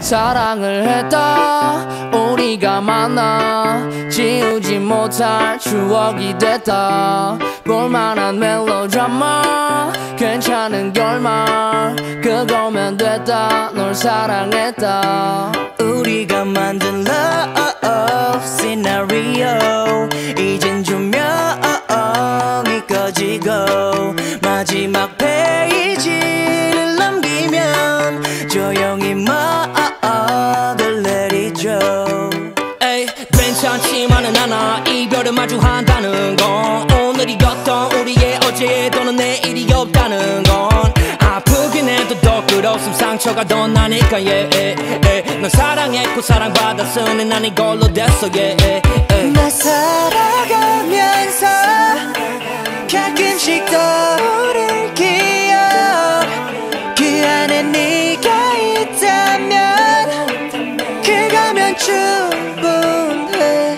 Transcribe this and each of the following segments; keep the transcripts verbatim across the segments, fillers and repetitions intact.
사랑을 했다 우리가 만나 지우지 못할 추억이 됐다 볼만한 멜로드라마 괜찮은 결말 그거면 됐다 널 사랑했다 우리가 만든 love scenario 이젠 조명이 꺼지고 마지막 페이지를 넘기면 조용히 막을 내리죠 에이 괜찮지만은 않아 이별을 마주한다는 건 오늘이었던 우리의 어제 또는 내일이 없다는 건 아프긴 해도 더 끝없음 상처가 더 나니까 yeah, yeah, yeah. 널 사랑했고 사랑받았으니 난 이걸로 됐어 yeah, yeah, yeah. 나 살아가면서 가끔씩 떠오를 기억 그 안에 네가 있다면 그거면 충분해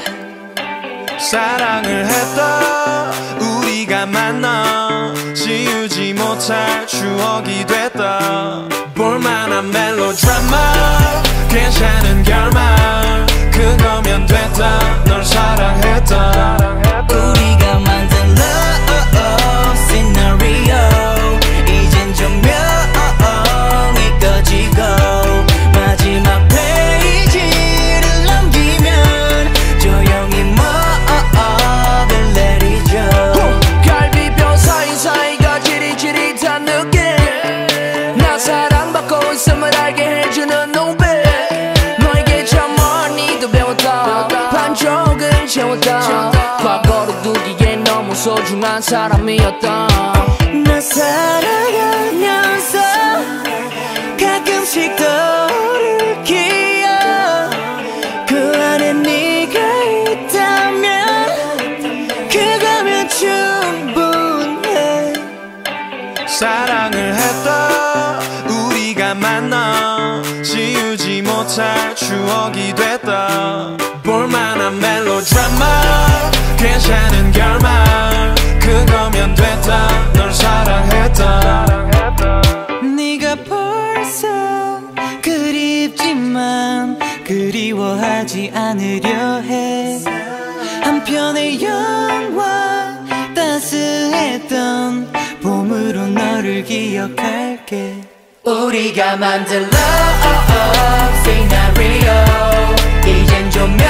사랑을 했다 우리가 만나 지우지 못할 추억이 됐다 볼만한 멜로드라마 괜찮은 결말 그거면 됐다 널 사랑했다 우리가 만든 love scenario 이젠 조명이 꺼지고 마지막 페이지를 넘기면 조용히 막을 내리죠 갈비뼈 사이사이가 지릿지릿한 느낌 나 사랑받고 있음을 알게 해주는 눈빛 너에게 참 많이도 배웠다 반쪽은 채웠다 과거를 두기에 너무 소중한 사람이었다 나 살아가면서 가끔씩 떠오를 기억 그 안에 네가 있다면 그거면 충분해 사랑을 했다 우리가 만나 지우지 못할 추억이 됐다 볼만한 멜로드라마 괜찮은 결말 그거면 됐다 널 사랑했다 네가 벌써 그립지만 그리워하지 않으려 해 한편의 영화 따스했던 봄으로 너를 기억할게 우리가 만든 love scenario 이젠 조명이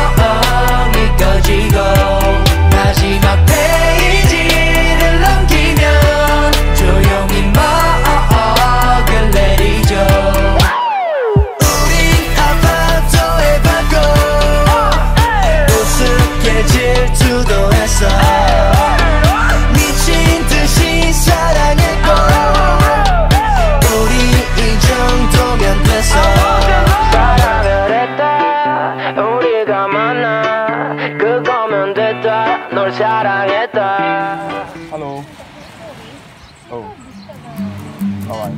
꺼지고 마지막 페이지를 넘기면 조용히 막을 내리죠 우린 아파트에 받고 우습게 질투도 했어 미친 듯이 사랑했고 우리 이 정도면 됐어 사랑을 했다 우리가 만나 그거면 됐다 널 사랑했다 Hello. Oh. Alright.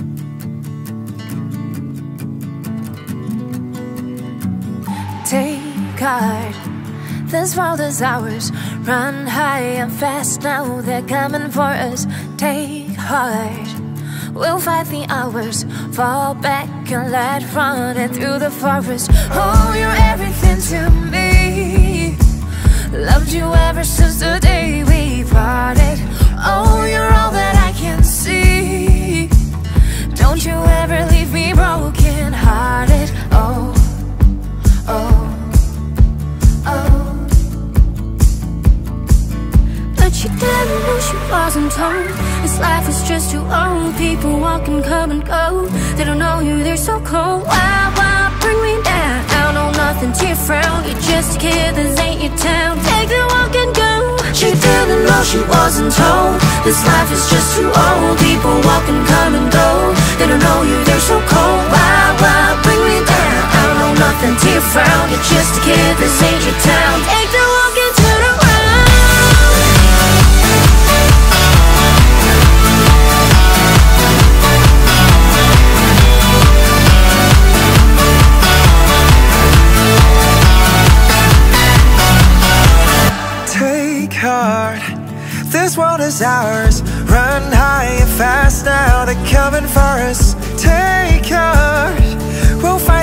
Take heart, this world is ours. Run high and fast, now they're coming for us. Take heart, we'll fight the hours. Fall back and let run it through the forest. Oh, you're everything to me. Loved you ever since the day we parted. Oh, you're all that I can see. Don't you ever leave me broken hearted. Oh, oh, oh. But she didn't know she wasn't told. This life is just too old. People walk and come and go. They don't know you, they're so cold. Why, why bring me down? I know nothing to your frown. You're just a kid, this ain't your town. Take the walk and go. She didn't know she wasn't told. This life is just too old. People walk and come and go. They don't know you, they're so cold. Why, why bring me down? I know nothing to your frown. You're just a kid, this ain't your town. Take the walk and turn around. This world is ours. Run high and fast now, they're coming for us. Take heart, we'll find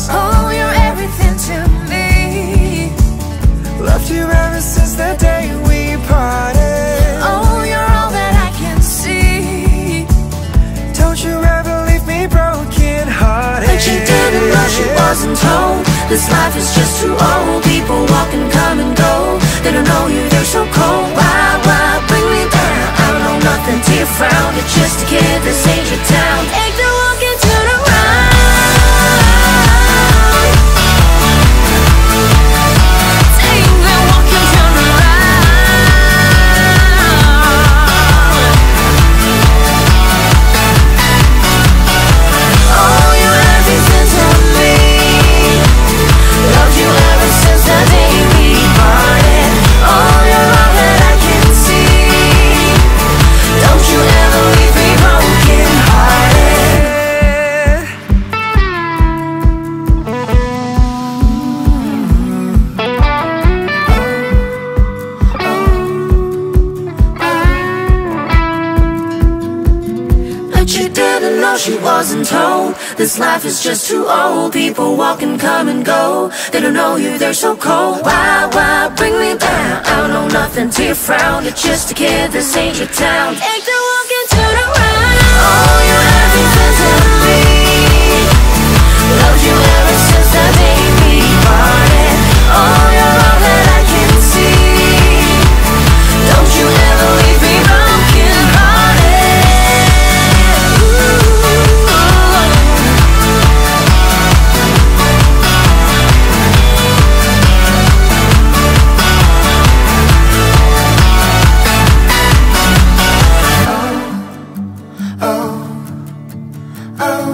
us. Oh, you're everything to me. Loved you ever since the day we parted. Oh, you're all that I can see. Don't you ever leave me broken hearted. But she didn't know she wasn't told. This life is just too old. People walk and come and go. They don't know you, they're so cold. Why, why bring me down? I don't know nothing to your frown. You're just a kid, this ain't your town. Take the walk into the round. Take the walk into the round. Oh, you're everything to me. Loved you ever since the day we parted. Oh, you're all that I can see. Don't you ever leave me broken hearted. But you didn't know she wasn't told. This life is just too old. People walk and come and go. They don't know you, they're so cold. Why, why bring me down? I don't know nothing to your frown. You're just a kid, this ain't your town. Take the walk into the round. Oh, you're everything to me. Loved you ever since the day we parted. Oh, you're all that I can see. Don't you ever leave me broken hearted. Oh,